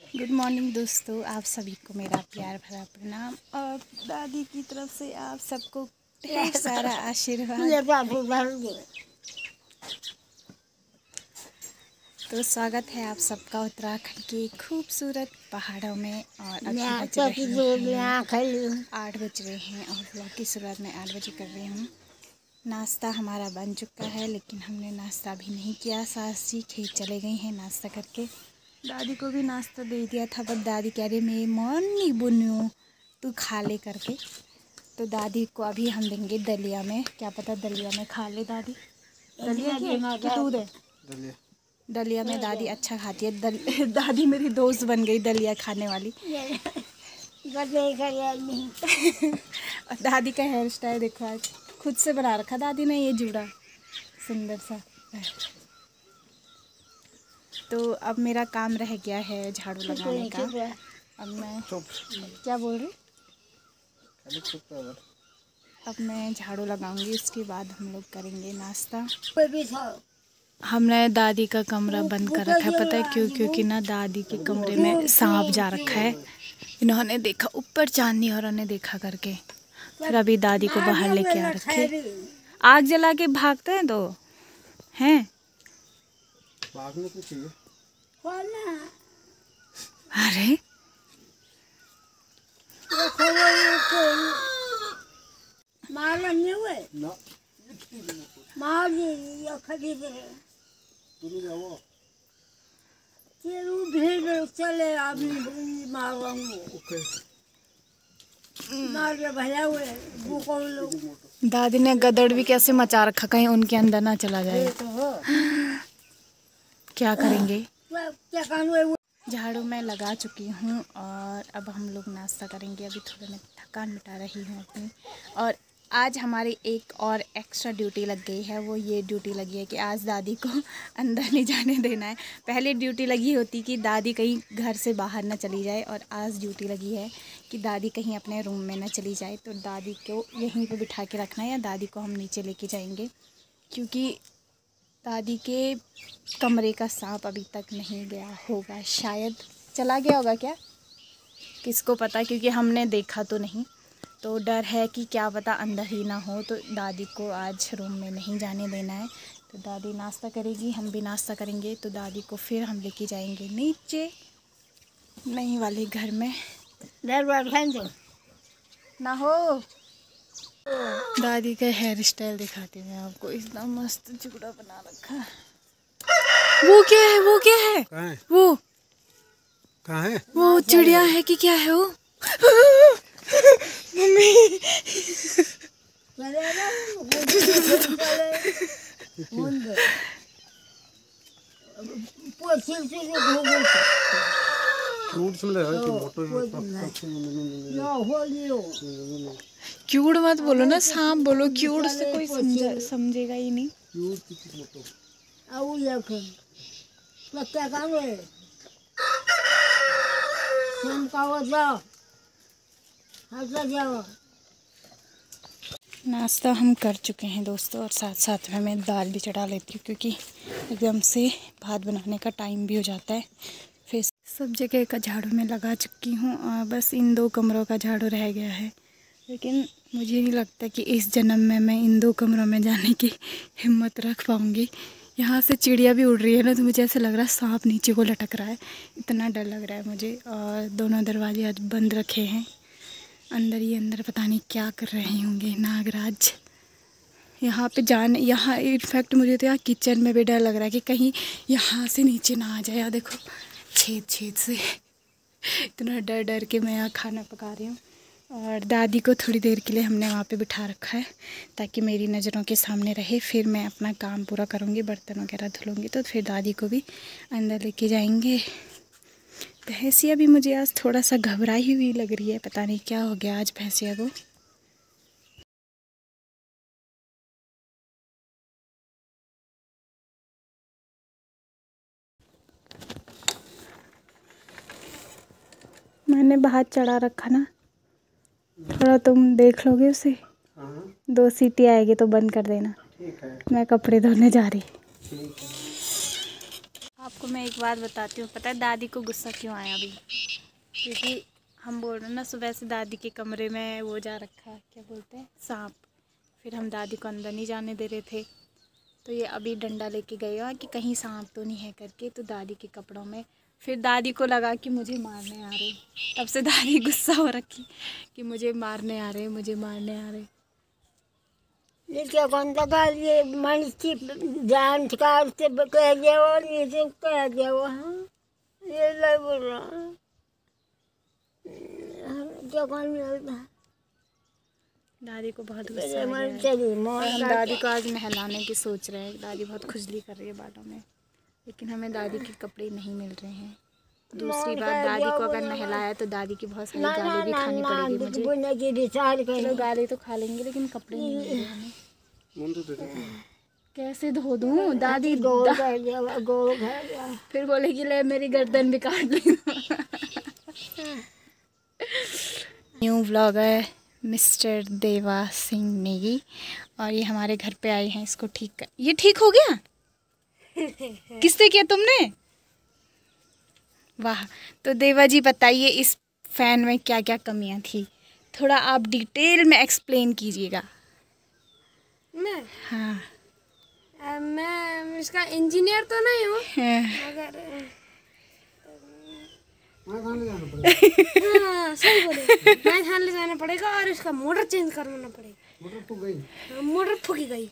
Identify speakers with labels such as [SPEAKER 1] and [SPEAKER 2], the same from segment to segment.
[SPEAKER 1] Good morning दोस्तों, आप सभी को मेरा प्यार भरा प्रणाम और दादी की तरफ से आप सबको ढेर सारा आशीर्वाद। तो स्वागत है आप सबका उत्तराखंड के खूबसूरत पहाड़ों में। और अभी बज रहे हैं 8 बज रहे हैं और व्लॉग की शुरुआत मैं 8 बजे कर रही हूँ। नाश्ता हमारा बन चुका है लेकिन हमने नाश्ता भी नहीं किया। सास जी खेत चले गई हैं नाश्ता करके। दादी को भी नाश्ता दे दिया था पर दादी कह रही मेरी मन नहीं बुनियो तू खा ले करके। तो दादी को अभी हम देंगे दलिया में, क्या पता दलिया में खा ले दादी। दलिया की दूध है दलिया में दादी अच्छा खाती है। दादी मेरी दोस्त बन गई दलिया खाने वाली। और दादी का हेयर स्टाइल देखो, आज खुद से बना रखा दादी ने ये जूड़ा सुंदर सा। तो अब मेरा काम रह गया है झाड़ू लगाने का। अब मैं क्या बोल रही, अब मैं झाड़ू लगाऊंगी, उसके बाद हम लोग करेंगे नाश्ता। हमने दादी का कमरा बंद कर रखा है, पता है क्यों? क्योंकि ना दादी के कमरे में सांप जा रखा है। इन्होंने देखा, ऊपर चांदनी और ने देखा करके, फिर अभी दादी को बाहर लेके आ रखे। आग जला के भागते हैं तो हैं,
[SPEAKER 2] भागने तो चाहिए।
[SPEAKER 1] अरे
[SPEAKER 3] चले
[SPEAKER 1] दादी ने गदड़ भी कैसे मचा रखा, कहीं उनके अंदर ना चला जाए। क्या करेंगे? झाड़ू मैं लगा चुकी हूँ और अब हम लोग नाश्ता करेंगे। अभी थोड़ा मैं थकान मिटा रही हूँ अपनी। और आज हमारी एक और एक्स्ट्रा ड्यूटी लग गई है। वो ये ड्यूटी लगी है कि आज दादी को अंदर नहीं जाने देना है। पहले ड्यूटी लगी होती कि दादी कहीं घर से बाहर ना चली जाए, और आज ड्यूटी लगी है कि दादी कहीं अपने रूम में ना चली जाए। तो दादी को यहीं पे बिठा के रखना है या दादी को हम नीचे लेके जाएंगे, क्योंकि दादी के कमरे का सांप अभी तक नहीं गया होगा। शायद चला गया होगा, क्या किसको पता, क्योंकि हमने देखा तो नहीं। तो डर है कि क्या पता अंदर ही ना हो। तो दादी को आज रूम में नहीं जाने देना है। तो दादी नाश्ता करेगी, हम भी नाश्ता करेंगे। तो दादी को फिर हम लेके जाएंगे नीचे नई वाले घर में। ना हो दादी का हेयर स्टाइल दिखाती हूँ आपको, इतना मस्त जुड़ा बना रखा है। वो क्या है? वो क्या है?
[SPEAKER 2] कहाँ है?
[SPEAKER 1] वो
[SPEAKER 2] कहाँ है?
[SPEAKER 1] वो चिड़िया है कि क्या है वो? मम्मी क्यूट मत बोलो ना, सांप बोलो। क्यूट से कोई समझेगा ही नहीं। नाश्ता हम कर चुके हैं दोस्तों, और साथ साथ में मैं दाल भी चढ़ा लेती हूँ, क्योंकि एकदम से भात बनाने का टाइम भी हो जाता है। फिर सब जगह का झाड़ू मैं लगा चुकी हूँ और बस इन 2 कमरों का झाड़ू रह गया है। लेकिन मुझे नहीं लगता कि इस जन्म में मैं इन 2 कमरों में जाने की हिम्मत रख पाऊँगी। यहाँ से चिड़िया भी उड़ रही है ना, तो मुझे ऐसा लग रहा है सांप नीचे को लटक रहा है, इतना डर लग रहा है मुझे। और दोनों दरवाजे आज बंद रखे हैं। अंदर ही अंदर पता नहीं क्या कर रहे होंगे नागराज। यहाँ पे यहाँ इनफैक्ट मुझे तो यहाँ किचन में भी डर लग रहा है कि कहीं यहाँ से नीचे ना आ जाए। यहाँ देखो छेद से इतना डर डर के मैं यहाँ खाना पका रही हूँ। और दादी को थोड़ी देर के लिए हमने वहाँ पे बिठा रखा है ताकि मेरी नज़रों के सामने रहे। फिर मैं अपना काम पूरा करूँगी, बर्तन वगैरह धुलूँगी, तो फिर दादी को भी अंदर लेके जाएंगे। भैंसिया भी मुझे आज थोड़ा सा घबराई हुई लग रही है, पता नहीं क्या हो गया आज भैंसिया को। मैंने बाहर चढ़ा रखा ना, थोड़ा तुम देख लोगे उसे। 2 सीटी आएगी तो बंद कर देना।
[SPEAKER 2] ठीक है।
[SPEAKER 1] मैं कपड़े धोने जा रही। आपको मैं एक बात बताती हूँ, पता है दादी को गुस्सा क्यों आया अभी? क्योंकि हम बोल रहे हैं ना, सुबह से दादी के कमरे में वो जा रखा है, क्या बोलते हैं, सांप। फिर हम दादी को अंदर नहीं जाने दे रहे थे, तो ये अभी डंडा लेके गए हो कि कहीं सांप तो नहीं है करके, तो दादी के कपड़ों में। फिर दादी को लगा कि मुझे मारने आ रहे, तब से दादी गुस्सा हो रखी कि मुझे मारने आ रहे, मुझे मारने आ रहे।
[SPEAKER 3] क्या कौन लगा ये मनुष्य की जान का से कह दिया वो नीचे कह दिया वो। हाँ ये ले बोल रहा क्या कौन मिलता।
[SPEAKER 1] दादी को बहुत गुस्सा आ गया है। और हम दादी को आज नहलाने की सोच रहे हैं। दादी बहुत खुजली कर रही है बालों में, लेकिन हमें दादी के कपड़े नहीं मिल रहे हैं। दूसरी बात, दादी को अगर नहलाया तो दादी की बहुत सारी गाली भी खानी पड़ेगी मुझे। चलो गाली तो खा लेंगे, लेकिन कपड़े नहीं मिल रहे हमें। कैसे धो दूँ? दादी फिर बोलेगी ले मेरी गर्दन भी काट ली। न्यू व्लॉगर मिस्टर देवा सिंह नेगी, और ये हमारे घर पे आए हैं इसको ठीक कर। ये ठीक हो गया? किससे किया तुमने? वाह। तो देवा जी बताइए इस फैन में क्या क्या कमियां थी, थोड़ा आप डिटेल में एक्सप्लेन कीजिएगा।
[SPEAKER 3] मैं
[SPEAKER 1] हाँ
[SPEAKER 3] मैं इसका इंजीनियर तो नहीं हूँ, मगर हाँ सही बोले, मैं थाने ले जाना पड़ेगा और इसका मोटर चेंज करवाना पड़ेगा।
[SPEAKER 2] मोटर फूक गई।
[SPEAKER 3] हाँ, मोटर फूकी गई।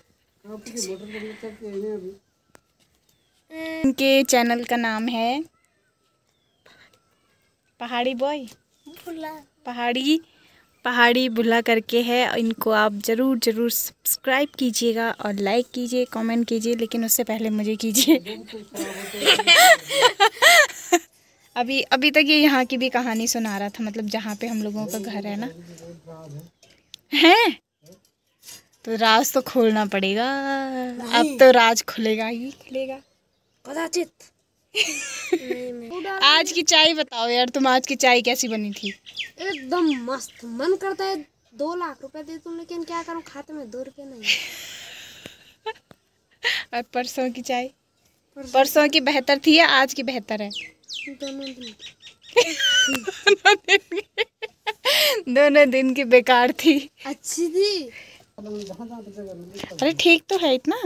[SPEAKER 1] इनके चैनल का नाम है पहाड़ी बॉय, पहाड़ी बुल्ला करके है। इनको आप ज़रूर सब्सक्राइब कीजिएगा और लाइक कीजिए, कमेंट कीजिए, लेकिन उससे पहले मुझे कीजिए। अभी तक ये यहाँ की भी कहानी सुना रहा था, मतलब जहाँ पे हम लोगों का घर है ना, है तो राज तो खोलना पड़ेगा। अब तो राज खुलेगा ही खुलेगा
[SPEAKER 3] कदाचित।
[SPEAKER 1] आज की चाय बताओ यार, तुम आज की चाय कैसी बनी थी?
[SPEAKER 3] एकदम मस्त। मन करता है 2 लाख रुपए दे तुम, लेकिन क्या करूं, खाते में 2 रुपए नहीं।
[SPEAKER 1] और परसों की चाय? परसों की बेहतर थी या आज की बेहतर है? दोनों दिन की बेकार थी।
[SPEAKER 3] अच्छी थी।
[SPEAKER 1] अरे ठीक तो है इतना।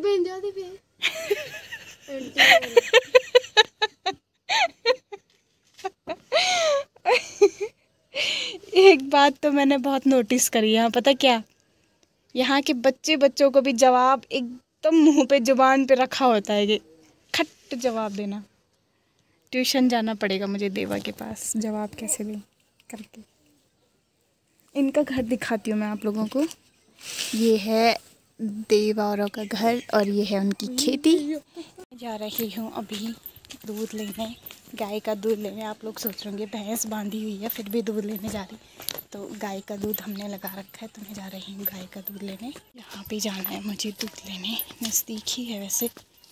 [SPEAKER 1] एक बात तो मैंने बहुत नोटिस करी है, पता क्या? यहाँ के बच्चों को भी जवाब एकदम मुंह पे जुबान पे रखा होता है कि खट जवाब देना। ट्यूशन जाना पड़ेगा मुझे देवा के पास, जवाब कैसे दें करके। इनका घर दिखाती हूँ मैं आप लोगों को। ये है देवा औरों का घर और ये है उनकी खेती। जा रही हूँ अभी दूध लेने, गाय का दूध लेने। आप लोग सोच रहे होंगे भैंस बांधी हुई है फिर भी दूध लेने जा रही, तो गाय का दूध हमने लगा रखा है, तो मैं जा रही हूँ गाय का दूध लेने। यहाँ पे जाना है मुझे दूध लेने, नज़दीक ही है वैसे।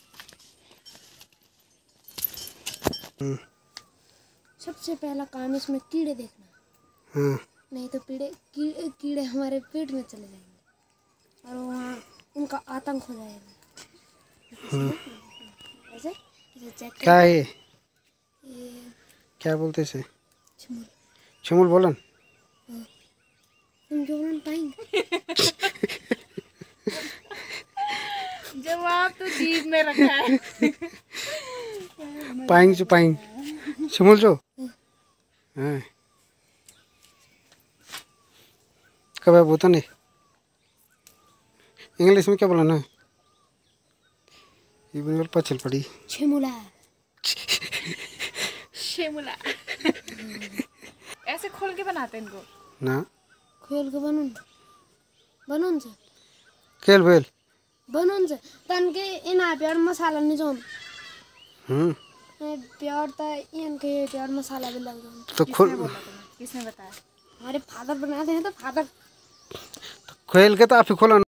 [SPEAKER 3] सबसे पहला काम इसमें कीड़े देखना, नहीं तो कीड़े हमारे पेट में चले जाएंगे और वहाँ उनका आतंक हो जाएगा। ऐसे चेक
[SPEAKER 2] क्या है
[SPEAKER 3] ये
[SPEAKER 2] क्या बोलते से?
[SPEAKER 3] छमुल।
[SPEAKER 2] छमुल बोलन।
[SPEAKER 3] तुम क्यों बोल पाएंगे?
[SPEAKER 1] जवाब तो जीभ में रखा है।
[SPEAKER 2] पाएंग जो पाएंग छमुल जो हाँ कब है बोता नहीं। इंग्लिश में क्या बोला ना? ये बंगाल पचल पड़ी।
[SPEAKER 3] छमुला।
[SPEAKER 1] शेमुला। ऐसे खोल के बनाते हैं इनको
[SPEAKER 2] ना?
[SPEAKER 3] खोल के बनून से
[SPEAKER 2] खेल बेल
[SPEAKER 3] बनून से तन के इन प्यार मसाला नहीं जोन प्यार ता इनके प्यार मसाला भी लग जाए।
[SPEAKER 2] तो खोल।
[SPEAKER 1] किसने बताया?
[SPEAKER 3] हमारे फादर बनाते हैं, तो फादर
[SPEAKER 2] तो खेल के तो आप ही खोला।